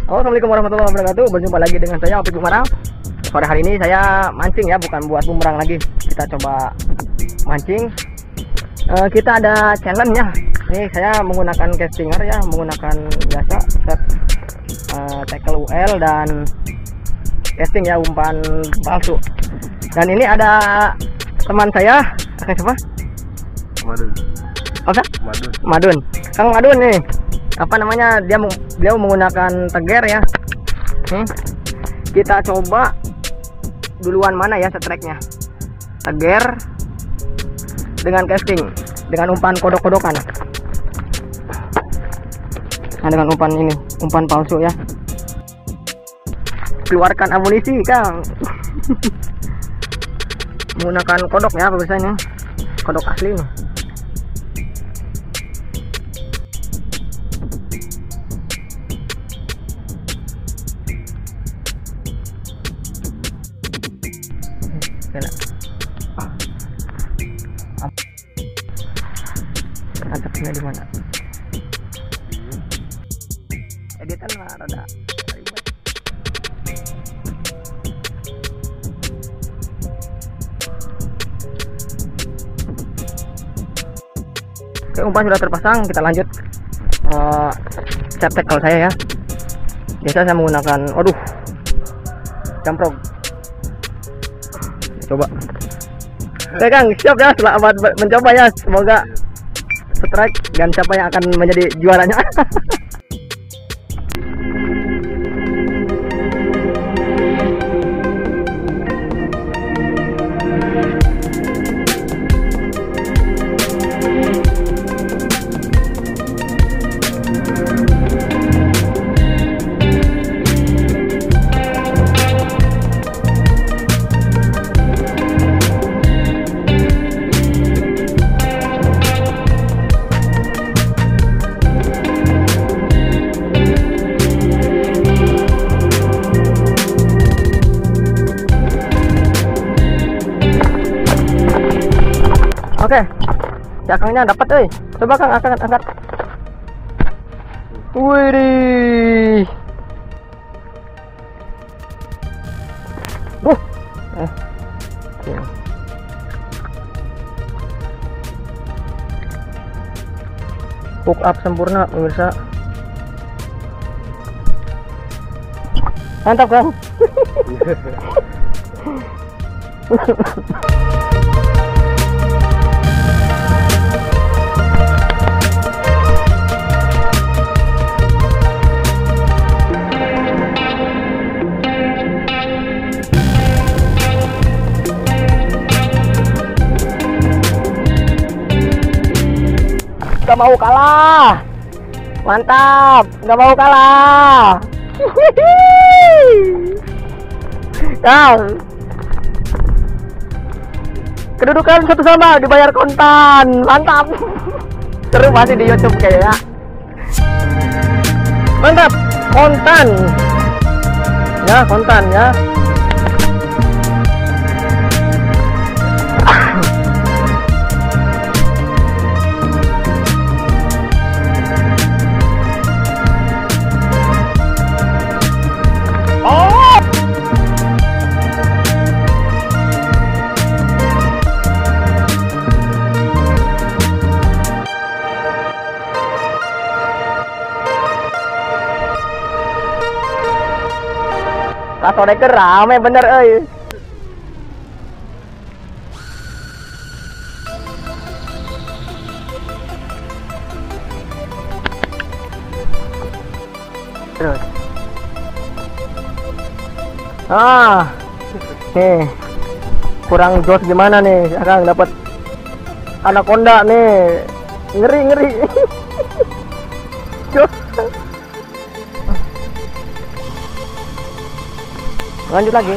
Assalamualaikum warahmatullahi wabarakatuh. Berjumpa lagi dengan saya Opik Bumerang. Sore hari ini saya mancing ya, bukan buat bumerang lagi. Kita coba mancing. Kita ada challenge ya. Ini saya menggunakan castinger ya, menggunakan biasa set tackle UL dan casting ya, umpan palsu. Dan ini ada teman saya, siapa? Madun. Apa? Madun. Madun. Kang Madun nih. Apa namanya, beliau menggunakan teger ya. Kita coba duluan mana ya setreknya, teger dengan casting dengan umpan kodok-kodokan. Nah, dengan umpan ini, umpan palsu ya. Keluarkan amunisi Kang. Menggunakan kodok ya biasanya, kodok asli nih. Mantapnya di mana? Editan lah rada ribet. Oke, umpan sudah terpasang, kita lanjut set tackle saya ya. Biasa saya menggunakan, waduh, camprog. Coba. Oke Kang, siap ya, selamat mencoba ya. Semoga strike dan siapa yang akan menjadi juaranya. Oke, cakangnya dapat, coba Kang angkat. Wih, hook up sempurna pemirsa. Mantap Kang. Gak mau kalah, mantap, gak mau kalah. Kang, kedudukan 1-1, dibayar kontan, mantap. Seru masih di YouTube kayaknya. Mantap, kontan ya, kontan ya. Sore ke rame bener terus. Nih kurang jos gimana nih Akang, dapat anaconda nih, ngeri. Jos. Lanjut lagi.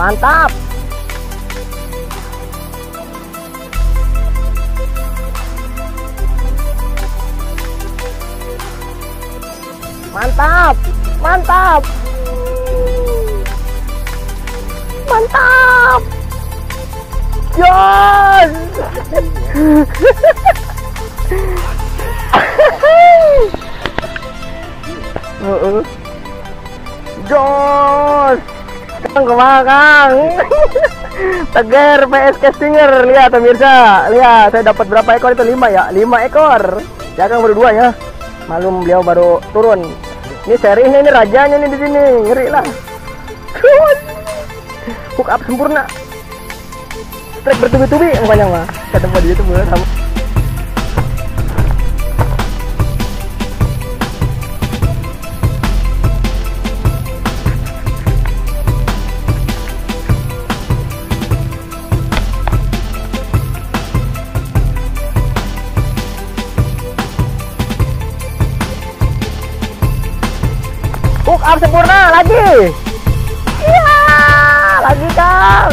Mantap. Mantap. Mantap. Mantap. Jos. Jos. Kang kemana Kang? Tegar PS Castinger. Lihat pemirsa, lihat saya dapat berapa ekor itu? 5 ya, 5 ekor. Ya Kang baru 2 ya. Malum beliau baru turun. Ini serinya, ini rajanya nih di sini, ngeri lah. Hook up sempurna. Strike bertubi-tubi banyak mah. Ketemu di YouTube sama. Hook up sempurna lagi. Iya, lagi Kang.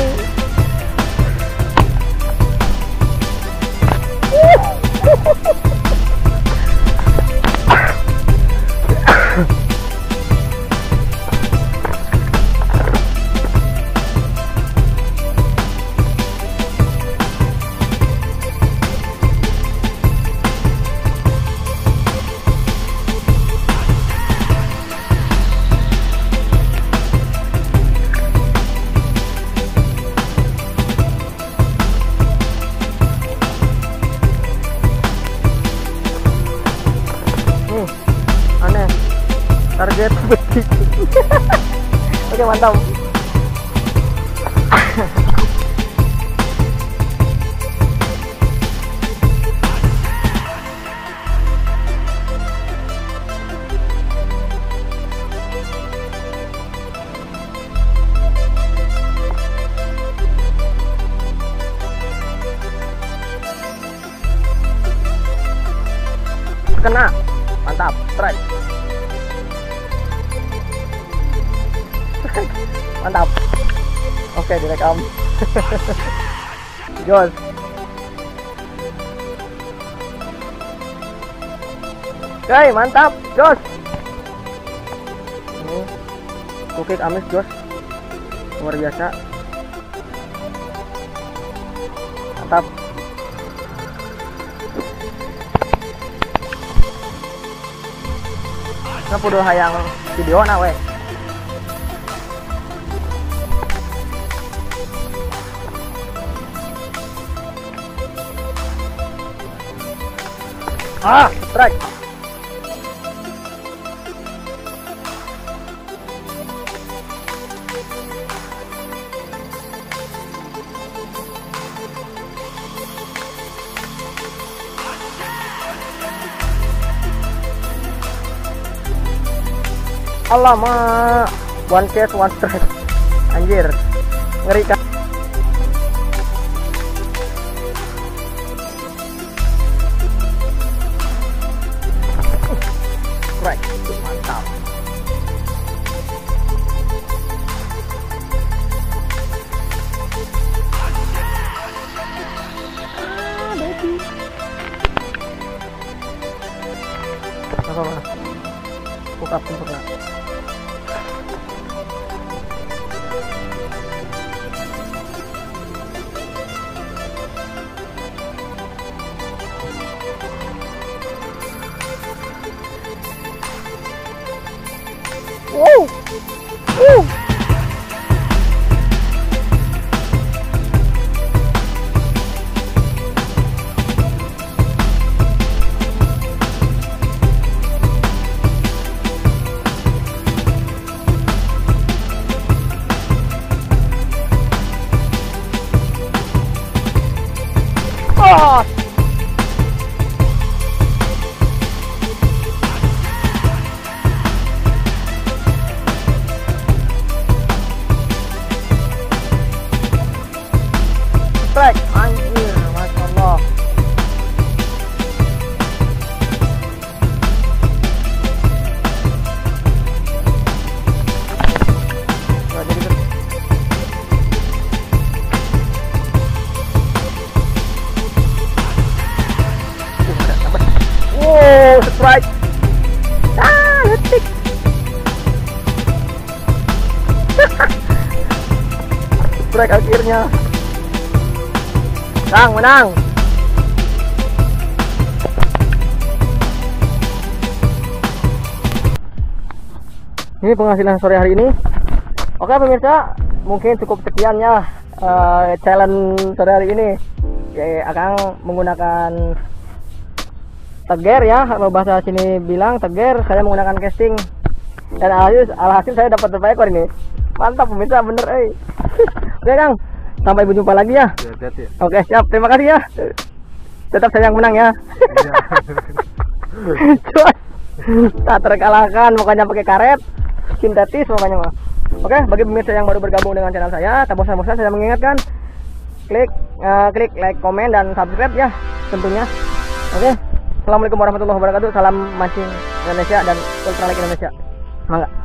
Aneh, target betik. Oke, mantap. Kena. Mantap, strike. Mantap. Oke, direkam. Jos. Oke, mantap, Jos. Ini kukik amis, Jos. Luar biasa. Mantap. Kenapa udah hayang video na weh? Strike. Alamak, one catch one strike. Anjir, ngeri kan. Strike, mantap. Apa? Buka sempurna. Wow. Oh. Strike, anjir, masya Allah. strike akhirnya. Sang menang. Ini penghasilan sore hari ini. Oke pemirsa, mungkin cukup sekian ya challenge sore hari ini. Ya, Akang menggunakan teger ya, kalau bahasa sini bilang teger. Saya menggunakan casting dan alhasil saya dapat berapa ekor ini. Mantap pemirsa, bener Oke Kang, sampai berjumpa lagi ya. Oke siap, terima kasih ya. Tetap saya yang menang ya. Tak terkalahkan, makanya pakai karet sintetis pokoknya mah. Oke, bagi pemirsa yang baru bergabung dengan channel saya, tak bosan-bosan saya mengingatkan klik like, komen dan subscribe ya tentunya. Oke, assalamualaikum warahmatullahi wabarakatuh. Salam mancing Indonesia dan ultralight Indonesia. Semangat.